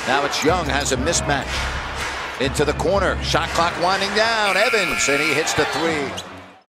Now it's Young, has a mismatch. Into the corner. Shot clock winding down. Evans, and he hits the three.